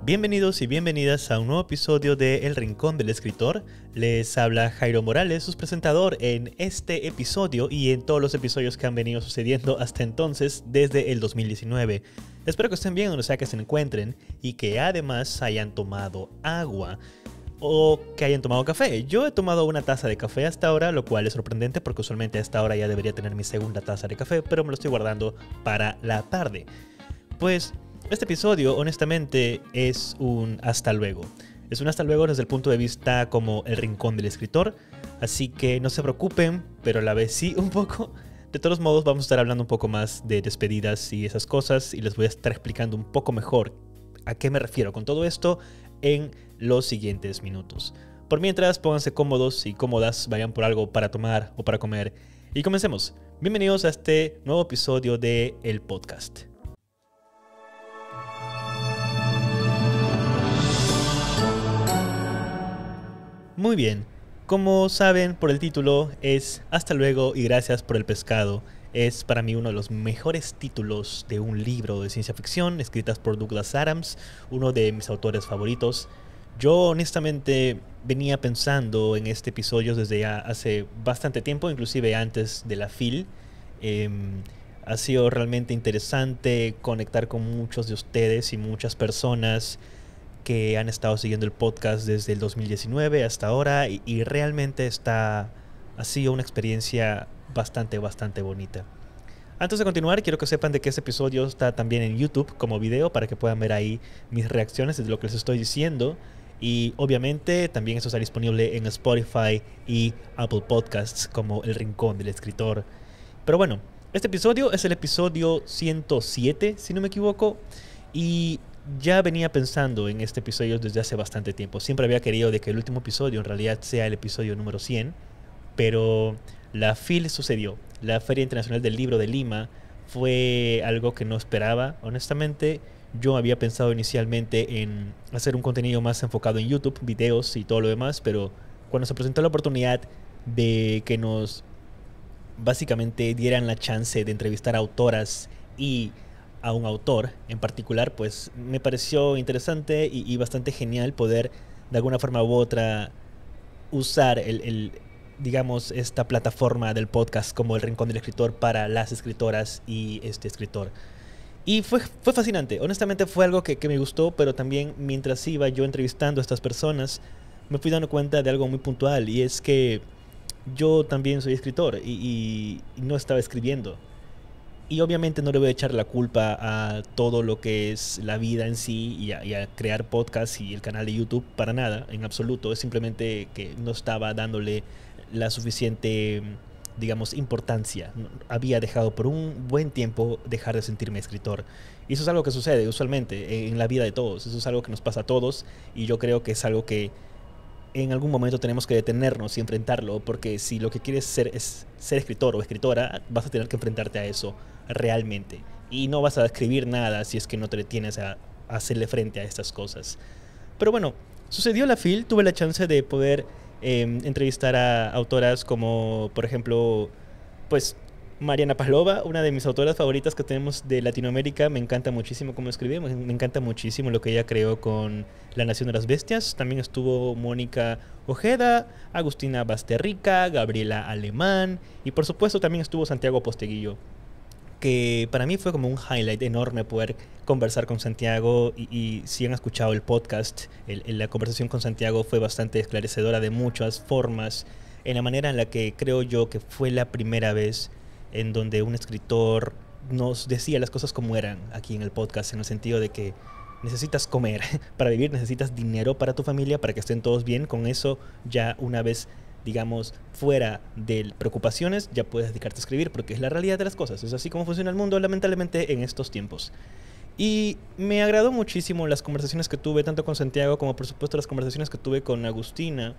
Bienvenidos y bienvenidas a un nuevo episodio de El Rincón del Escritor. Les habla Jairo Morales, su presentador en este episodio y en todos los episodios que han venido sucediendo hasta entonces desde el 2019. Espero que estén bien donde sea que se encuentren y que además hayan tomado agua o que hayan tomado café. Yo he tomado una taza de café hasta ahora, lo cual es sorprendente porque usualmente a esta hora ya debería tener mi segunda taza de café, pero me lo estoy guardando para la tarde. Pues este episodio, honestamente, es un hasta luego. Es un hasta luego desde el punto de vista como el rincón del escritor. Así que no se preocupen, pero a la vez sí un poco. De todos modos, vamos a estar hablando un poco más de despedidas y esas cosas. Y les voy a estar explicando un poco mejor a qué me refiero con todo esto en los siguientes minutos. Por mientras, pónganse cómodos y cómodas, vayan por algo para tomar o para comer. Y comencemos. Bienvenidos a este nuevo episodio de El Podcast. Muy bien, como saben por el título es Hasta luego y gracias por el pescado. Es para mí uno de los mejores títulos de un libro de ciencia ficción escritas por Douglas Adams, uno de mis autores favoritos. Yo honestamente venía pensando en este episodio desde ya hace bastante tiempo, inclusive antes de la FIL. Ha sido realmente interesante conectar con muchos de ustedes y muchas personas que han estado siguiendo el podcast desde el 2019 hasta ahora y realmente ha sido una experiencia bastante bonita. Antes de continuar, quiero que sepan de que este episodio está también en YouTube como video para que puedan ver ahí mis reacciones de lo que les estoy diciendo. Y obviamente también esto está disponible en Spotify y Apple Podcasts como El Rincón del Escritor. Pero bueno, este episodio es el episodio 107, si no me equivoco, y ya venía pensando en este episodio desde hace bastante tiempo. Siempre había querido de que el último episodio en realidad sea el episodio número 100, pero la FIL sucedió. La Feria Internacional del Libro de Lima fue algo que no esperaba, honestamente. Yo había pensado inicialmente en hacer un contenido más enfocado en YouTube, videos y todo lo demás, pero cuando se presentó la oportunidad de que nos básicamente dieran la chance de entrevistar a autoras y a un autor en particular, pues me pareció interesante y bastante genial poder de alguna forma u otra usar digamos, esta plataforma del podcast como el Rincón del Escritor para las escritoras y este escritor. Y fue fascinante, honestamente fue algo que me gustó, pero también mientras iba yo entrevistando a estas personas me fui dando cuenta de algo muy puntual, y es que yo también soy escritor y no estaba escribiendo. Y obviamente no le voy a echar la culpa a todo lo que es la vida en sí y a crear podcasts y el canal de YouTube, para nada, en absoluto. Es simplemente que no estaba dándole la suficiente, digamos, importancia. Había dejado por un buen tiempo dejar de sentirme escritor. Y eso es algo que sucede usualmente en la vida de todos. Eso es algo que nos pasa a todos y yo creo que es algo que en algún momento tenemos que detenernos y enfrentarlo, porque si lo que quieres es ser escritor o escritora, vas a tener que enfrentarte a eso realmente. Y no vas a escribir nada si es que no te detienes a hacerle frente a estas cosas. Pero bueno, sucedió la FIL, tuve la chance de poder entrevistar a autoras como, por ejemplo, pues Mariana Pavlova, una de mis autoras favoritas que tenemos de Latinoamérica. Me encanta muchísimo cómo escribe, me encanta muchísimo lo que ella creó con La Nación de las Bestias. También estuvo Mónica Ojeda, Agustina Basterrica, Gabriela Alemán y por supuesto también estuvo Santiago Posteguillo, que para mí fue como un highlight enorme poder conversar con Santiago y si han escuchado el podcast, la conversación con Santiago fue bastante esclarecedora de muchas formas, en la manera en la que creo yo que fue la primera vez en donde un escritor nos decía las cosas como eran aquí en el podcast, en el sentido de que necesitas comer para vivir, necesitas dinero para tu familia, para que estén todos bien. Con eso ya una vez, digamos, fuera de preocupaciones, ya puedes dedicarte a escribir, porque es la realidad de las cosas. Es así como funciona el mundo, lamentablemente, en estos tiempos. Y me agradó muchísimo las conversaciones que tuve, tanto con Santiago como por supuesto las conversaciones que tuve con Agustina.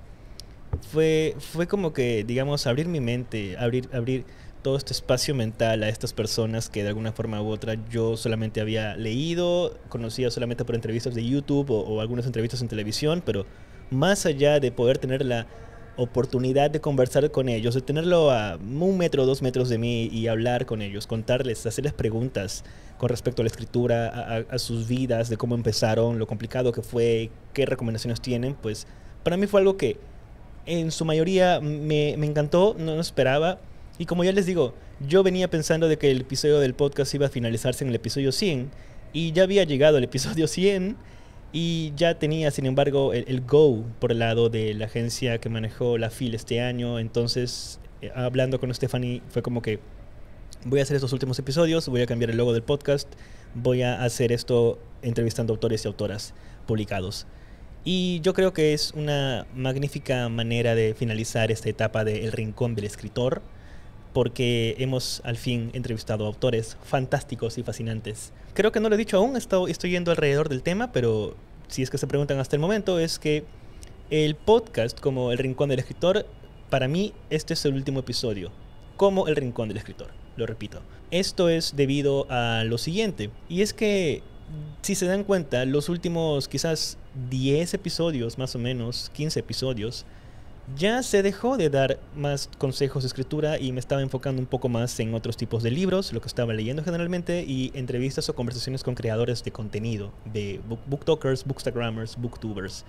Fue como que, digamos, abrir mi mente, abrir todo este espacio mental a estas personas que de alguna forma u otra yo solamente había leído, conocía solamente por entrevistas de YouTube o algunas entrevistas en televisión, pero más allá de poder tener la oportunidad de conversar con ellos, de tenerlo a 1 metro, 2 metros de mí y hablar con ellos, contarles, hacerles preguntas con respecto a la escritura, a sus vidas, de cómo empezaron, lo complicado que fue, qué recomendaciones tienen, pues para mí fue algo que en su mayoría me encantó, no lo esperaba. Y como ya les digo, yo venía pensando de que el episodio del podcast iba a finalizarse en el episodio 100 y ya había llegado el episodio 100 y ya tenía, sin embargo, el go por el lado de la agencia que manejó la FIL este año. Entonces, hablando con Stephanie, fue como que voy a hacer estos últimos episodios, voy a cambiar el logo del podcast, voy a hacer esto entrevistando autores y autoras publicados. Y yo creo que es una magnífica manera de finalizar esta etapa de El Rincón del Escritor, porque hemos al fin entrevistado a autores fantásticos y fascinantes. Creo que no lo he dicho aún, estoy yendo alrededor del tema, pero si es que se preguntan hasta el momento, es que el podcast como El Rincón del Escritor, para mí este es el último episodio, como El Rincón del Escritor, lo repito. Esto es debido a lo siguiente, y es que si se dan cuenta, los últimos quizás 10 episodios, más o menos, 15 episodios, ya se dejó de dar más consejos de escritura y me estaba enfocando un poco más en otros tipos de libros, lo que estaba leyendo generalmente, y entrevistas o conversaciones con creadores de contenido, de booktalkers, bookstagrammers, booktubers.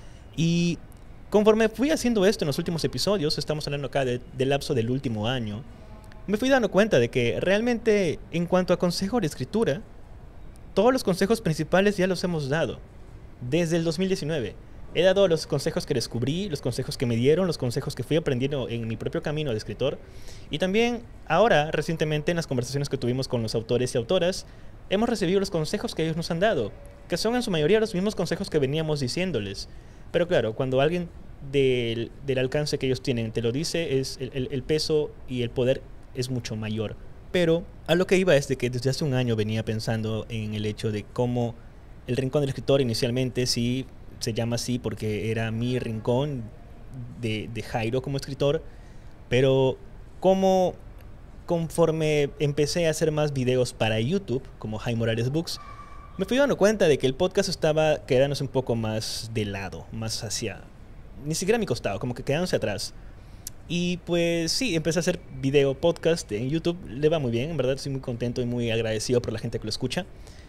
Y conforme fui haciendo esto en los últimos episodios, estamos hablando acá del lapso del último año, me fui dando cuenta de que realmente en cuanto a consejo de escritura, todos los consejos principales ya los hemos dado desde el 2019. He dado los consejos que descubrí, los consejos que me dieron, los consejos que fui aprendiendo en mi propio camino de escritor. Y también ahora, recientemente, en las conversaciones que tuvimos con los autores y autoras, hemos recibido los consejos que ellos nos han dado, que son en su mayoría los mismos consejos que veníamos diciéndoles. Pero claro, cuando alguien del alcance que ellos tienen te lo dice, el peso y el poder es mucho mayor. Pero a lo que iba es de que desde hace un año venía pensando en el hecho de cómo El Rincón del Escritor inicialmente sí se llama así porque era mi rincón de Jairo como escritor, pero como conforme empecé a hacer más videos para YouTube, como Jaime Morales Books, me fui dando cuenta de que el podcast estaba quedándose un poco más de lado, más hacia, ni siquiera a mi costado, como que quedándose atrás. Y pues sí, empecé a hacer video podcast en YouTube, le va muy bien, en verdad estoy muy contento y muy agradecido por la gente que lo escucha,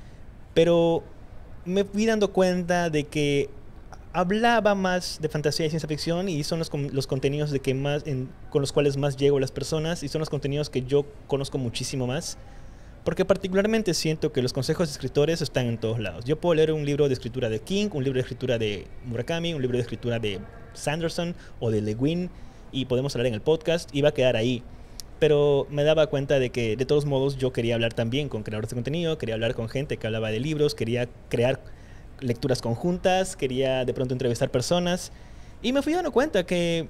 pero me fui dando cuenta de que hablaba más de fantasía y ciencia ficción y son los contenidos de que con los cuales más llego a las personas y son los contenidos que yo conozco muchísimo más, porque particularmente siento que los consejos de escritores están en todos lados. Yo puedo leer un libro de escritura de King, un libro de escritura de Murakami, un libro de escritura de Sanderson o de Le Guin y podemos hablar en el podcast y va a quedar ahí. Pero me daba cuenta de que de todos modos yo quería hablar también con creadores de contenido, quería hablar con gente que hablaba de libros, quería crear lecturas conjuntas, quería de pronto entrevistar personas y me fui dando cuenta que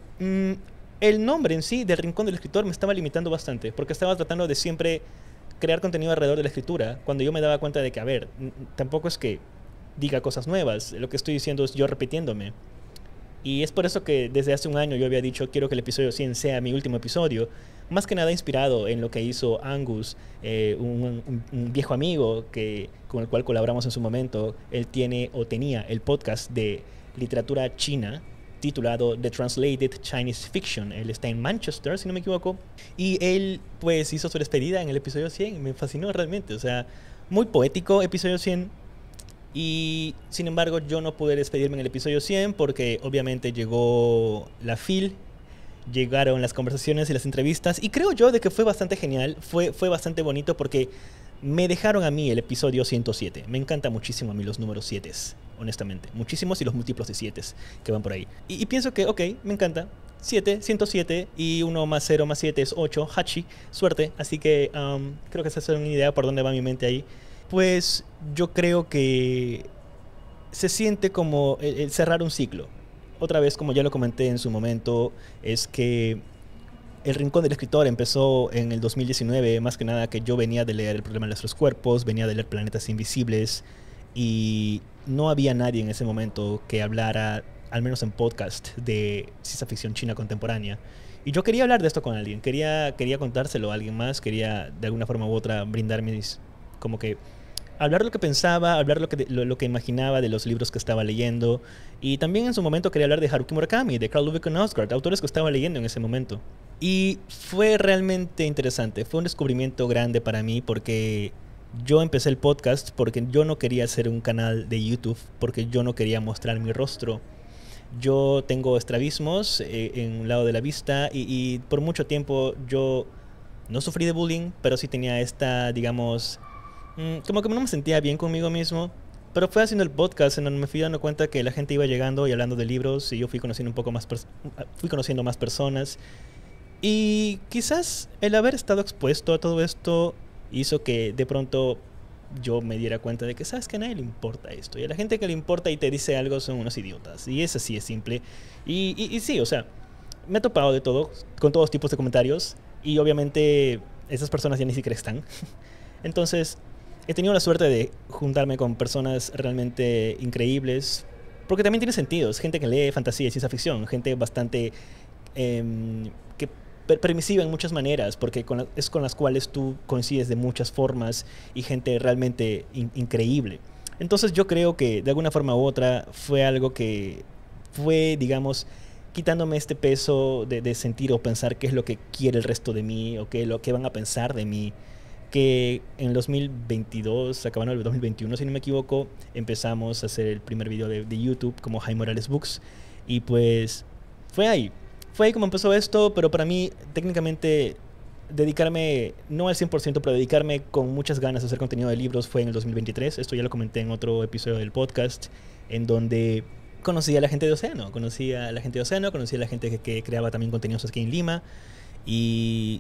el nombre en sí del Rincón del Escritor me estaba limitando bastante porque estaba tratando de siempre crear contenido alrededor de la escritura cuando yo me daba cuenta de que, a ver, tampoco es que diga cosas nuevas, lo que estoy diciendo es yo repitiéndome. Y es por eso que desde hace un año yo había dicho quiero que el episodio 100 sea mi último episodio, más que nada inspirado en lo que hizo Angus, un viejo amigo con el cual colaboramos en su momento. Él tiene o tenía el podcast de literatura china titulado The Translated Chinese Fiction. Él está en Manchester, si no me equivoco, y él pues hizo su despedida en el episodio 100. Me fascinó realmente, o sea, muy poético episodio 100. Y sin embargo yo no pude despedirme en el episodio 100 porque obviamente llegó la FIL, llegaron las conversaciones y las entrevistas y creo yo de que fue bastante genial, fue bastante bonito porque me dejaron a mí el episodio 107. Me encanta muchísimo a mí los números 7, honestamente, muchísimos, y los múltiplos de 7 que van por ahí. Y pienso que, ok, me encanta. 7, 107 y 1 más 0 más 7 es 8, hachi, suerte. Así que creo que esa es una idea por dónde va mi mente ahí. Pues yo creo que se siente como el cerrar un ciclo. Otra vez, como ya lo comenté en su momento, es que El Rincón del Escritor empezó en el 2019, más que nada que yo venía de leer El Problema de Nuestros Cuerpos, venía de leer Planetas Invisibles y no había nadie en ese momento que hablara, al menos en podcast, de ciencia ficción china contemporánea. Y yo quería hablar de esto con alguien, quería contárselo a alguien más, quería de alguna forma u otra brindar mis, como que hablar lo que pensaba, hablar lo que imaginaba de los libros que estaba leyendo. Y también en su momento quería hablar de Haruki Murakami, de Carl Ludwig von Oskard, autores que estaba leyendo en ese momento. Y fue realmente interesante, fue un descubrimiento grande para mí porque yo empecé el podcast porque yo no quería hacer un canal de YouTube, porque yo no quería mostrar mi rostro. Yo tengo estrabismos en un lado de la vista y por mucho tiempo yo no sufrí de bullying, pero sí tenía esta, digamos, como que no me sentía bien conmigo mismo. Pero fue haciendo el podcast en donde me fui dando cuenta que la gente iba llegando y hablando de libros y yo fui conociendo un poco más, fui conociendo más personas. Y quizás el haber estado expuesto a todo esto hizo que de pronto yo me diera cuenta de que, sabes, que a nadie le importa esto. Y a la gente que le importa y te dice algo son unos idiotas. Y es así, es simple. Y sí, o sea, me he topado de todo, con todos tipos de comentarios. Y obviamente esas personas ya ni siquiera están. Entonces, he tenido la suerte de juntarme con personas realmente increíbles. Porque también tiene sentido. Es gente que lee fantasía y ciencia ficción. Gente bastante que permisiva en muchas maneras, porque es con las cuales tú coincides de muchas formas y gente realmente increíble. Entonces yo creo que de alguna forma u otra fue algo que fue, digamos, quitándome este peso de sentir o pensar qué es lo que quiere el resto de mí o qué es lo que van a pensar de mí. Que en 2022, acabando el 2021 si no me equivoco, empezamos a hacer el primer video de YouTube como Jaime Morales Books y pues fue ahí. Fue ahí como empezó esto, pero para mí técnicamente dedicarme, no al 100%, pero dedicarme con muchas ganas a hacer contenido de libros fue en el 2023. Esto ya lo comenté en otro episodio del podcast, en donde conocí a la gente de Océano, conocí a la gente que creaba también contenidos aquí en Lima. Y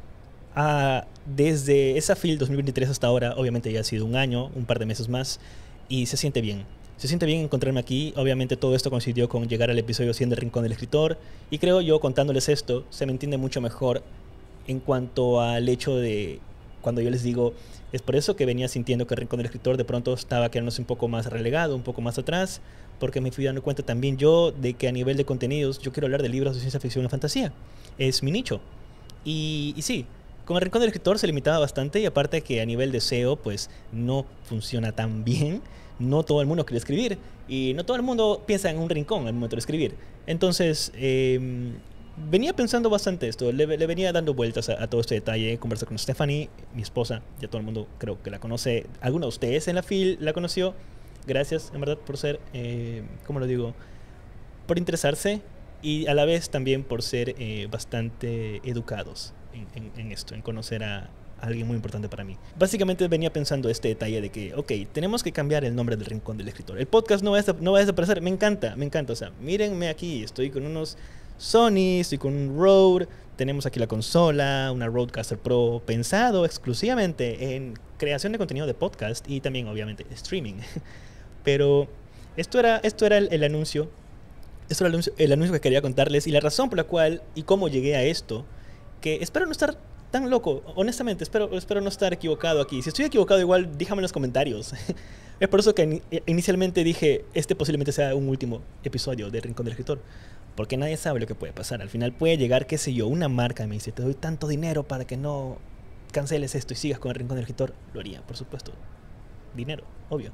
desde esa FIL 2023 hasta ahora, obviamente ya ha sido un año, un par de meses más, y se siente bien. Se siente bien encontrarme aquí. Obviamente todo esto coincidió con llegar al episodio 100 del Rincón del Escritor. Y creo yo, contándoles esto, se me entiende mucho mejor en cuanto al hecho de cuando yo les digo, es por eso que venía sintiendo que el Rincón del Escritor de pronto estaba quedándose un poco más relegado, un poco más atrás, porque me fui dando cuenta también yo de que a nivel de contenidos yo quiero hablar de libros de ciencia ficción y fantasía. Es mi nicho. Y sí, con el Rincón del Escritor se limitaba bastante y aparte que a nivel de SEO pues no funciona tan bien. No todo el mundo quiere escribir y no todo el mundo piensa en un rincón al momento de escribir. Entonces, venía pensando bastante esto, le venía dando vueltas a todo este detalle, conversé con Stephanie, mi esposa, ya todo el mundo creo que la conoce, alguno de ustedes en la FIL la conoció. Gracias, en verdad, por ser, ¿cómo lo digo? Por interesarse y a la vez también por ser bastante educados en esto, en conocer a alguien muy importante para mí. Básicamente venía pensando este detalle de que, ok, tenemos que cambiar el nombre del Rincón del Escritor. El podcast no va a desaparecer, me encanta. O sea, mírenme aquí, estoy con unos Sony, estoy con un Rode, tenemos aquí la consola, una Rodecaster Pro pensado exclusivamente en creación de contenido de podcast y también obviamente streaming. Pero esto era el anuncio. Esto era el anuncio que quería contarles y la razón por la cual y cómo llegué a esto, que espero no estar tan loco, honestamente, espero no estar equivocado aquí. Si estoy equivocado, igual déjame en los comentarios. Es por eso que inicialmente dije, este posiblemente sea un último episodio de Rincón del Escritor, porque nadie sabe lo que puede pasar. Al final puede llegar, qué sé yo, una marca me dice, te doy tanto dinero para que no canceles esto y sigas con el Rincón del Escritor. Lo haría, por supuesto. Dinero, obvio.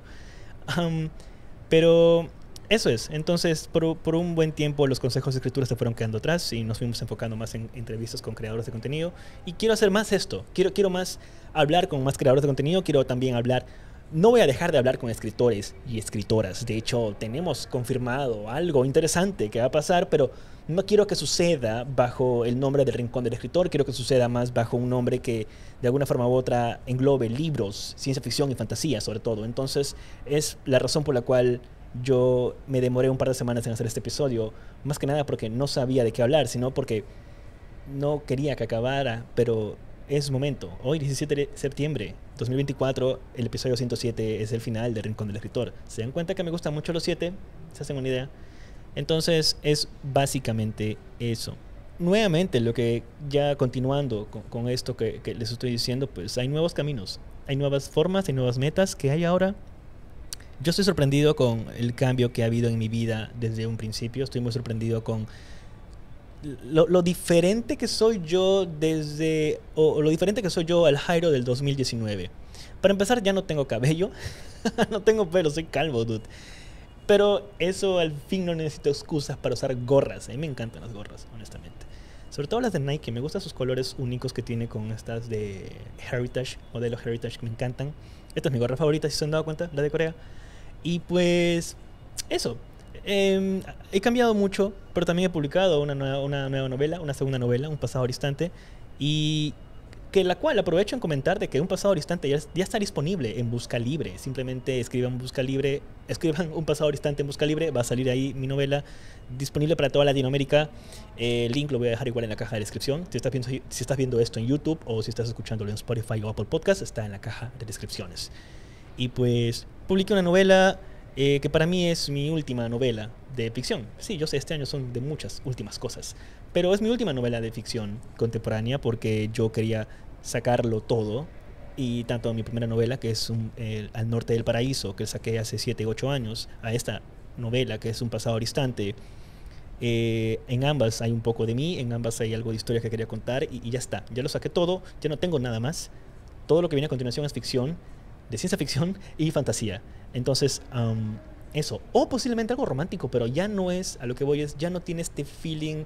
Pero eso es. Entonces, por un buen tiempo los consejos de escritura se fueron quedando atrás y nos fuimos enfocando más en entrevistas con creadores de contenido. Y quiero hacer más esto. Quiero más hablar con más creadores de contenido. Quiero también hablar... No voy a dejar de hablar con escritores y escritoras. De hecho, tenemos confirmado algo interesante que va a pasar, pero no quiero que suceda bajo el nombre del Rincón del Escritor. Quiero que suceda más bajo un nombre que de alguna forma u otra englobe libros, ciencia ficción y fantasía sobre todo. Entonces, es la razón por la cual yo me demoré un par de semanas en hacer este episodio, más que nada porque no sabía de qué hablar, sino porque no quería que acabara, pero es momento. Hoy, 17 de septiembre 2024, el episodio 107 es el final de Rincón del Escritor. ¿Se dan cuenta que me gustan mucho los 7? ¿Se hacen una idea? Entonces, es básicamente eso. Nuevamente, lo que ya continuando con esto que les estoy diciendo, pues hay nuevos caminos, hay nuevas formas, hay nuevas metas que hay ahora. Yo estoy sorprendido con el cambio que ha habido en mi vida desde un principio. Estoy muy sorprendido con lo diferente que soy yo o lo diferente que soy yo al Jairo del 2019. Para empezar, ya no tengo cabello. No tengo pelo, soy calvo, dude. Pero eso al fin no necesito excusas para usar gorras. A mí me encantan las gorras, honestamente. Sobre todo las de Nike, me gustan sus colores únicos que tiene con estas de Heritage, modelo Heritage, que me encantan. Esta es mi gorra favorita, si se han dado cuenta, la de Corea. Y pues, eso. He cambiado mucho, pero también he publicado una nueva novela, una segunda novela, Un pasado distante. Y que la cual aprovecho en comentar de que Un pasado distante ya está disponible en Busca Libre. Simplemente escriban Busca Libre, escriban Un pasado distante en Busca Libre, va a salir ahí mi novela, disponible para toda Latinoamérica. El link lo voy a dejar igual en la caja de descripción. Si estás viendo esto en YouTube o si estás escuchándolo en Spotify o Apple Podcast, está en la caja de descripciones. Y pues publiqué una novela que para mí es mi última novela de ficción. Sí, yo sé, este año son de muchas últimas cosas, pero es mi última novela de ficción contemporánea porque yo quería sacarlo todo. Y tanto mi primera novela, que es Al norte del paraíso, que saqué hace 7 u 8 años, a esta novela, que es Un pasado distante, en ambas hay un poco de mí, en ambas hay algo de historia que quería contar y ya está, ya lo saqué todo, ya no tengo nada más. Todo lo que viene a continuación es ficción, de ciencia ficción y fantasía. Entonces, eso, o posiblemente algo romántico, pero ya no es, a lo que voy es, ya no tiene este feeling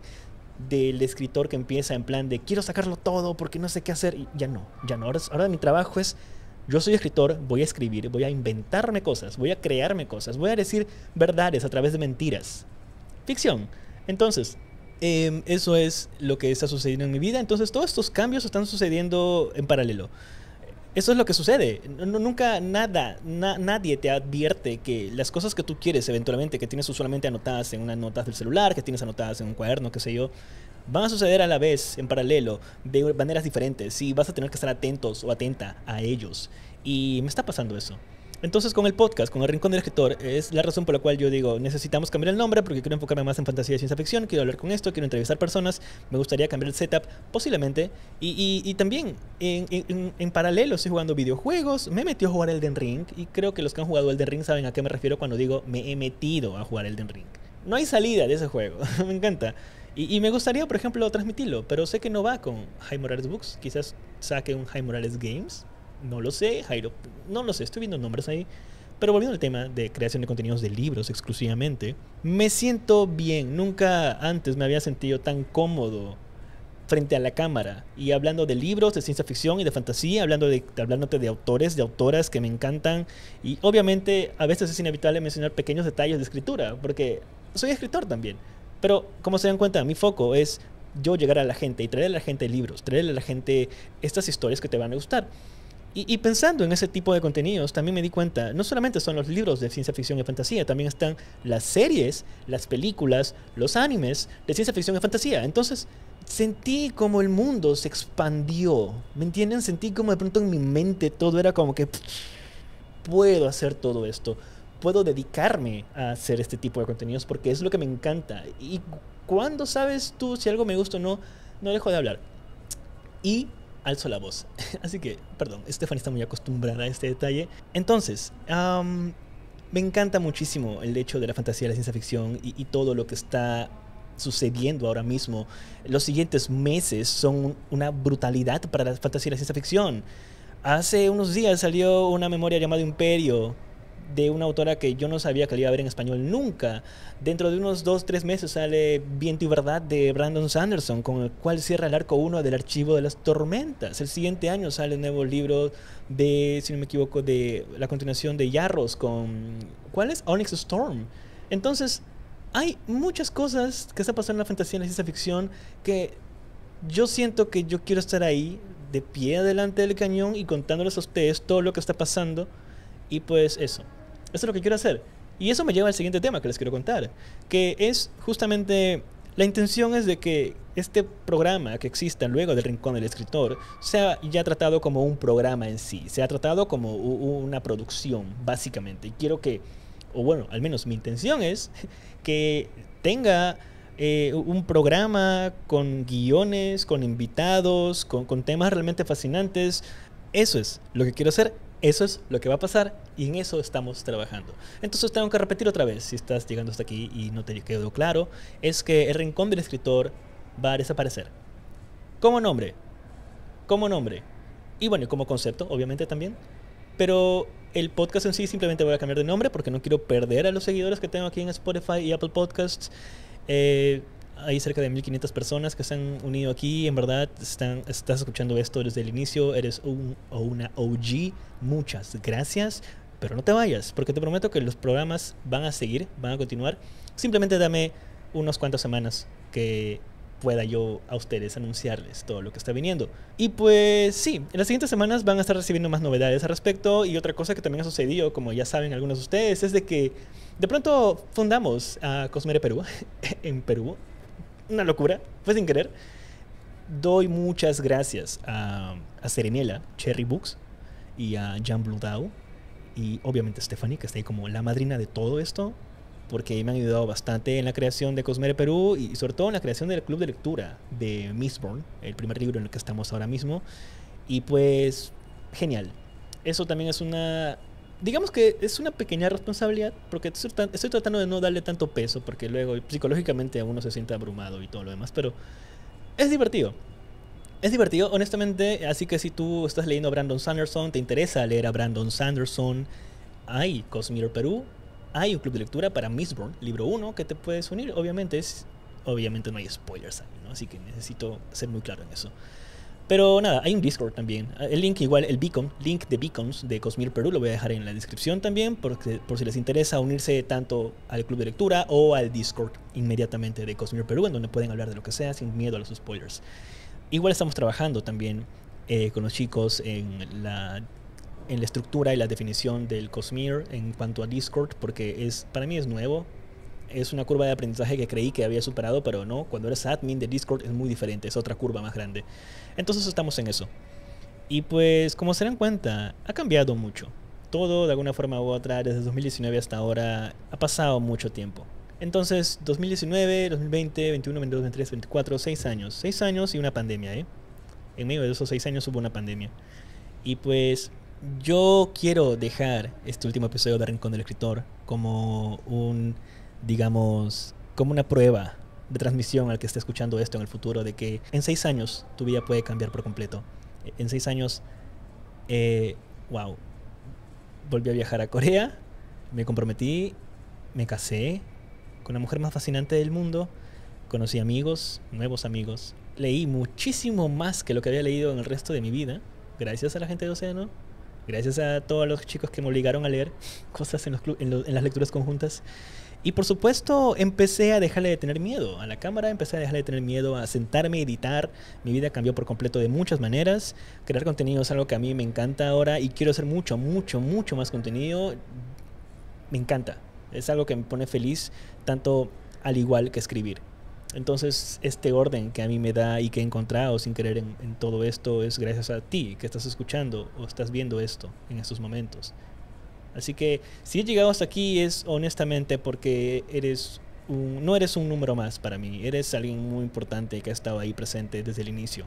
del escritor que empieza en plan de quiero sacarlo todo porque no sé qué hacer. Y ya no. Ahora mi trabajo es, yo soy escritor, voy a escribir, voy a inventarme cosas, voy a crearme cosas, voy a decir verdades a través de mentiras. Ficción. Entonces, eso es lo que está sucediendo en mi vida. Entonces, todos estos cambios están sucediendo en paralelo. Eso es lo que sucede. Nunca nadie te advierte que las cosas que tú quieres eventualmente, que tienes usualmente anotadas en unas notas del celular, que tienes anotadas en un cuaderno, qué sé yo, van a suceder a la vez, en paralelo, de maneras diferentes. Y vas a tener que estar atentos o atenta a ellos. Y me está pasando eso. Entonces, con el podcast, con El Rincón del Escritor, es la razón por la cual yo digo, necesitamos cambiar el nombre porque quiero enfocarme más en fantasía y ciencia ficción, quiero hablar con esto, quiero entrevistar personas, me gustaría cambiar el setup, posiblemente. Y también, en paralelo, estoy jugando videojuegos, me he metido a jugar Elden Ring, y creo que los que han jugado Elden Ring saben a qué me refiero cuando digo me he metido a jugar Elden Ring. No hay salida de ese juego, me encanta. Y me gustaría, por ejemplo, transmitirlo, pero sé que no va con Jaime Morales Books, quizás saque un Jaime Morales Games. No lo sé, Jairo. No lo sé, estoy viendo nombres ahí. Pero volviendo al tema de creación de contenidos de libros exclusivamente, me siento bien. Nunca antes me había sentido tan cómodo frente a la cámara y hablando de libros, de ciencia ficción y de fantasía, hablándote de autores, de autoras que me encantan. Y obviamente a veces es inevitable mencionar pequeños detalles de escritura, porque soy escritor también. Pero como se dan cuenta, mi foco es yo llegar a la gente y traerle a la gente libros, traerle a la gente estas historias que te van a gustar. Y pensando en ese tipo de contenidos, también me di cuenta, no solamente son los libros de ciencia ficción y fantasía, también están las series, las películas, los animes de ciencia ficción y fantasía. Entonces, sentí como el mundo se expandió, ¿me entienden? Sentí como de pronto en mi mente todo era como que puedo hacer todo esto, puedo dedicarme a hacer este tipo de contenidos porque es lo que me encanta. Y cuando sabes tú si algo me gusta o no, no dejo de hablar. Y alzo la voz. Así que, perdón, Stephanie está muy acostumbrada a este detalle. Entonces, me encanta muchísimo el hecho de la fantasía y la ciencia ficción y todo lo que está sucediendo ahora mismo. Los siguientes meses son una brutalidad para la fantasía y la ciencia ficción. Hace unos días salió una memoria llamada Imperio, de una autora que yo no sabía que la iba a ver en español nunca. Dentro de unos 2-3 meses sale Viento y Verdad de Brandon Sanderson, con el cual cierra el arco 1 del Archivo de las Tormentas. El siguiente año sale un nuevo libro de, si no me equivoco, de la continuación de Yarros con... ¿cuál es? Onyx Storm. Entonces, hay muchas cosas que están pasando en la fantasía y en la ciencia ficción que yo siento que yo quiero estar ahí, de pie delante del cañón y contándoles a ustedes todo lo que está pasando. Y pues eso es lo que quiero hacer. Y eso me lleva al siguiente tema que les quiero contar, que es justamente, la intención es de que este programa que exista luego del Rincón del Escritor sea ya tratado como un programa en sí, sea tratado como una producción, básicamente. Y quiero que, o bueno, al menos mi intención es que tenga un programa con guiones, con invitados, con temas realmente fascinantes. Eso es lo que quiero hacer. Eso es lo que va a pasar y en eso estamos trabajando. Entonces tengo que repetir otra vez, si estás llegando hasta aquí y no te quedó claro, es que el Rincón del Escritor va a desaparecer. Como nombre. Y bueno, como concepto, obviamente también. Pero el podcast en sí simplemente voy a cambiar de nombre porque no quiero perder a los seguidores que tengo aquí en Spotify y Apple Podcasts. Hay cerca de 1500 personas que se han unido aquí. En verdad, estás escuchando esto desde el inicio. Eres un o una OG. Muchas gracias. Pero no te vayas, porque te prometo que los programas van a seguir, van a continuar. Simplemente dame unas cuantas semanas que pueda yo a ustedes anunciarles todo lo que está viniendo. Y pues sí, en las siguientes semanas van a estar recibiendo más novedades al respecto. Y otra cosa que también ha sucedido, como ya saben algunos de ustedes, es de que de pronto fundamos a Cosmere Perú en Perú. Una locura, fue sin querer. Doy muchas gracias a Sereniela, Cherry Books y a Jan Blue Dao. Y obviamente Stephanie, que está ahí como la madrina de todo esto, porque me han ayudado bastante en la creación de Cosmere Perú y sobre todo en la creación del club de lectura de Mistborn, el primer libro en el que estamos ahora mismo. Y pues, genial. Eso también es una... Digamos que es una pequeña responsabilidad, porque estoy tratando de no darle tanto peso, porque luego psicológicamente uno se siente abrumado y todo lo demás, pero es divertido. Es divertido, honestamente, así que si tú estás leyendo a Brandon Sanderson, te interesa leer a Brandon Sanderson, hay Cosmere Perú, hay un club de lectura para Mistborn, libro 1, que te puedes unir. Obviamente no hay spoilers ahí, ¿no? Así que necesito ser muy claro en eso. Pero nada, hay un Discord también. El link igual, link de Beacons de Cosmere Perú lo voy a dejar en la descripción también, por si les interesa unirse tanto al club de lectura o al Discord inmediatamente de Cosmere Perú, en donde pueden hablar de lo que sea sin miedo a los spoilers. Igual estamos trabajando también con los chicos en la estructura y la definición del Cosmere en cuanto a Discord, porque para mí es nuevo. Es una curva de aprendizaje que creí que había superado, pero no. Cuando eres admin de Discord es muy diferente, es otra curva más grande. Entonces estamos en eso. Y pues, como se dan cuenta, ha cambiado mucho. Todo, de alguna forma u otra, desde 2019 hasta ahora, ha pasado mucho tiempo. Entonces, 2019, 2020, 21, 22, 23, 24, 6 años. 6 años y una pandemia, ¿eh? En medio de esos 6 años hubo una pandemia. Y pues, yo quiero dejar este último episodio de Rincón del Escritor como como una prueba de transmisión al que esté escuchando esto en el futuro, de que en 6 años tu vida puede cambiar por completo. En 6 años, wow, volví a viajar a Corea, me comprometí, me casé con la mujer más fascinante del mundo, conocí amigos, nuevos amigos, leí muchísimo más que lo que había leído en el resto de mi vida, gracias a la gente de Océano, gracias a todos los chicos que me obligaron a leer cosas en las lecturas conjuntas. Y por supuesto empecé a dejarle de tener miedo a la cámara, empecé a dejarle de tener miedo a sentarme a editar. Mi vida cambió por completo de muchas maneras. Crear contenido es algo que a mí me encanta ahora y quiero hacer mucho más contenido. Me encanta, es algo que me pone feliz, tanto al igual que escribir. Entonces este orden que a mí me da y que he encontrado sin querer en todo esto es gracias a ti que estás escuchando o estás viendo esto en estos momentos. Así que si he llegado hasta aquí es honestamente porque no eres un número más para mí, eres alguien muy importante que ha estado ahí presente desde el inicio.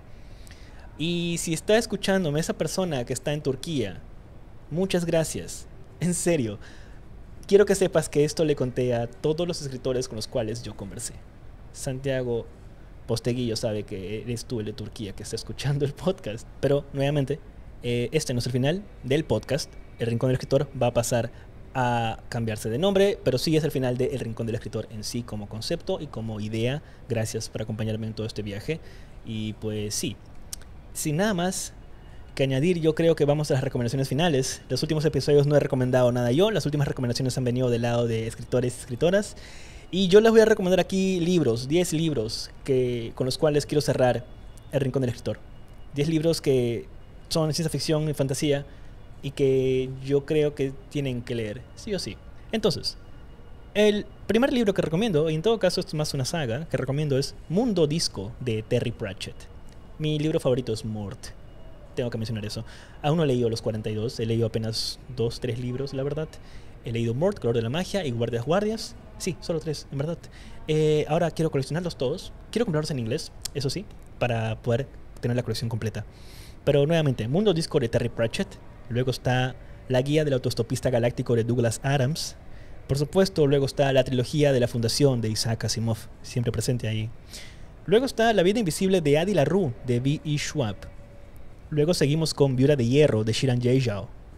Y si está escuchándome esa persona que está en Turquía, muchas gracias, en serio. Quiero que sepas que esto le conté a todos los escritores con los cuales yo conversé. Santiago Posteguillo sabe que eres tú el de Turquía que está escuchando el podcast, pero nuevamente, este no es el final del podcast. El Rincón del Escritor va a pasar a cambiarse de nombre, pero sí es el final de El Rincón del Escritor en sí como concepto y como idea. Gracias por acompañarme en todo este viaje. Y pues sí, sin nada más que añadir, yo creo que vamos a las recomendaciones finales. Los últimos episodios no he recomendado nada yo, las últimas recomendaciones han venido del lado de escritores y escritoras. Y yo les voy a recomendar aquí libros, 10 libros con los cuales quiero cerrar El Rincón del Escritor. 10 libros que son ciencia ficción y fantasía, y que yo creo que tienen que leer, sí o sí. Entonces, el primer libro que recomiendo, y en todo caso esto es más una saga, que recomiendo es Mundo Disco de Terry Pratchett. Mi libro favorito es Mort. Tengo que mencionar eso. Aún no he leído los 42, he leído apenas 2-3 libros, la verdad. He leído Mort, Color de la Magia y Guardias. Sí, solo 3, en verdad. Ahora quiero coleccionarlos todos. Quiero comprarlos en inglés, eso sí, para poder tener la colección completa. Pero nuevamente, Mundo Disco de Terry Pratchett. Luego está La Guía del Autostopista Galáctico de Douglas Adams. Por supuesto, luego está la trilogía de la Fundación de Isaac Asimov, siempre presente ahí. Luego está La Vida Invisible de Adi LaRue de V.E. Schwab. Luego seguimos con Viuda de Hierro de Shiran Jeyao.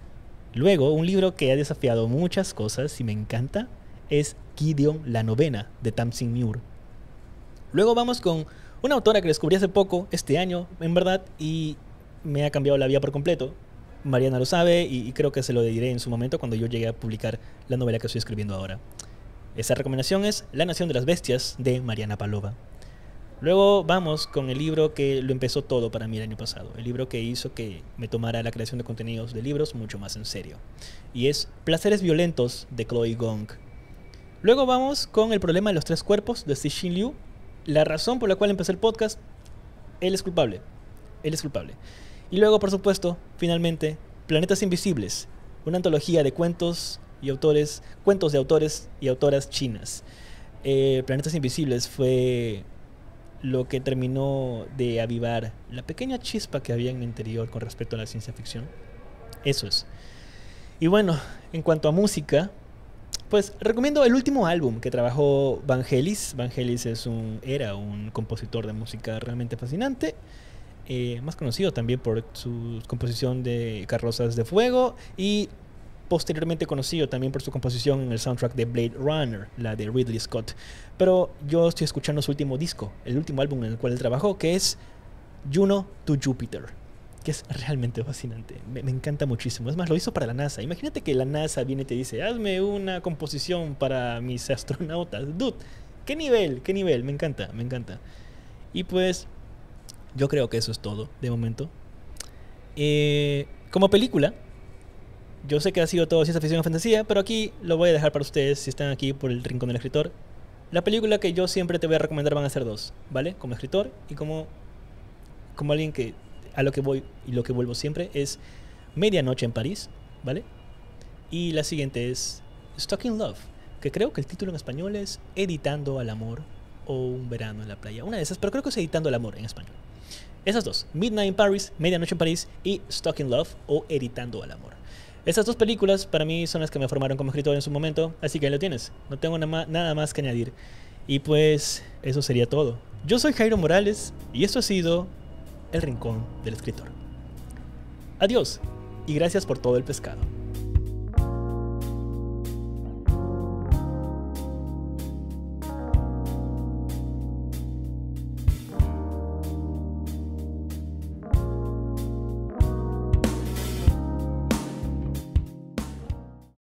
Luego, un libro que ha desafiado muchas cosas y me encanta es Gideon la novena de Tamsin Muir. Luego vamos con una autora que descubrí hace poco, este año, en verdad, y me ha cambiado la vida por completo. Mariana lo sabe y creo que se lo diré en su momento cuando yo llegue a publicar la novela que estoy escribiendo ahora. Esa recomendación es La Nación de las Bestias de Mariana Palova. Luego vamos con el libro que lo empezó todo para mí el año pasado, el libro que hizo que me tomara la creación de contenidos de libros mucho más en serio, y es Placeres Violentos de Chloe Gong. Luego vamos con El Problema de los Tres Cuerpos de Cixin Liu. La razón por la cual empecé el podcast, él es culpable. Él es culpable. Y luego, por supuesto, finalmente, Planetas Invisibles, una antología de cuentos y autores, cuentos de autores y autoras chinas. Planetas Invisibles fue lo que terminó de avivar la pequeña chispa que había en mi interior con respecto a la ciencia ficción. Eso es. Y bueno, en cuanto a música, pues recomiendo el último álbum que trabajó Vangelis. Vangelis era un compositor de música realmente fascinante, más conocido también por su composición de Carrozas de Fuego y posteriormente conocido también por su composición en el soundtrack de Blade Runner, la de Ridley Scott. Pero yo estoy escuchando su último disco, el último álbum en el cual él trabajó, que es Juno to Jupiter, que es realmente fascinante. Me encanta muchísimo. Es más, lo hizo para la NASA. Imagínate que la NASA viene y te dice, hazme una composición para mis astronautas. Dude, ¿qué nivel? ¿Qué nivel? Me encanta, me encanta. Y pues, yo creo que eso es todo, de momento. Como película, yo sé que ha sido todo ciencia ficción o fantasía, pero aquí lo voy a dejar para ustedes si están aquí por el Rincón del Escritor. La película que yo siempre te voy a recomendar van a ser dos, ¿vale? Como escritor y como alguien que a lo que voy y lo que vuelvo siempre es Medianoche en París, ¿vale? Y la siguiente es Stuck in Love, que creo que el título en español es Editando al Amor o Un Verano en la Playa. Una de esas, pero creo que es Editando al Amor en español. Esas dos, Midnight in Paris, Medianoche en París y Stuck in Love o Editando al Amor. Estas dos películas para mí son las que me formaron como escritor en su momento, así que ahí lo tienes. No tengo nada más que añadir. Y pues eso sería todo. Yo soy Jairo Morales y esto ha sido El Rincón del Escritor. Adiós y gracias por todo el pescado.